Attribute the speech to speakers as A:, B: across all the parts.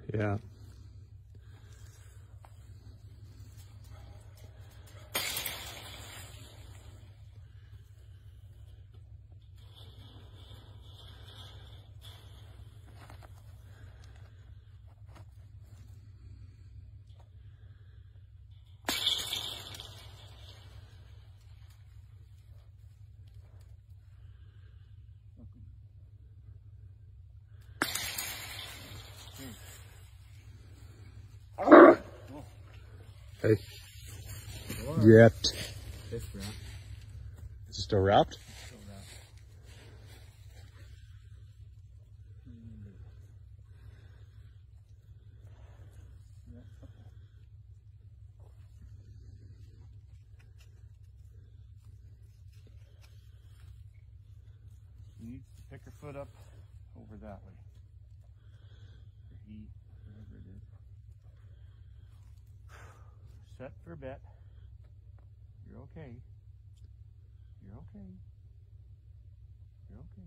A: Yeah. Hey. Wrapped.
B: It's wrapped.
A: Is it still wrapped?
B: Still wrapped. Yeah, okay. You need to pick her foot up over that way. Or he, whatever it is. Set for a bet. You're okay. You're okay. You're okay.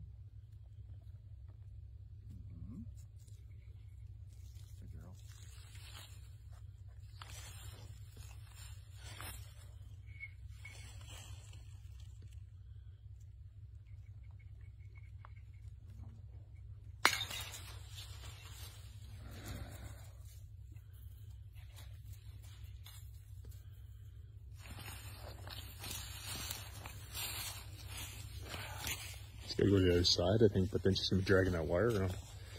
B: Good girl.
A: She's gotta go to the other side, I think, but then she's gonna be dragging that wire around.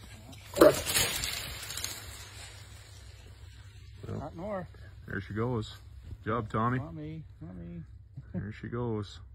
A: Well,
B: Not more.
A: there she goes. Good job, Tommy.
B: Not me. Not me.
A: There she goes.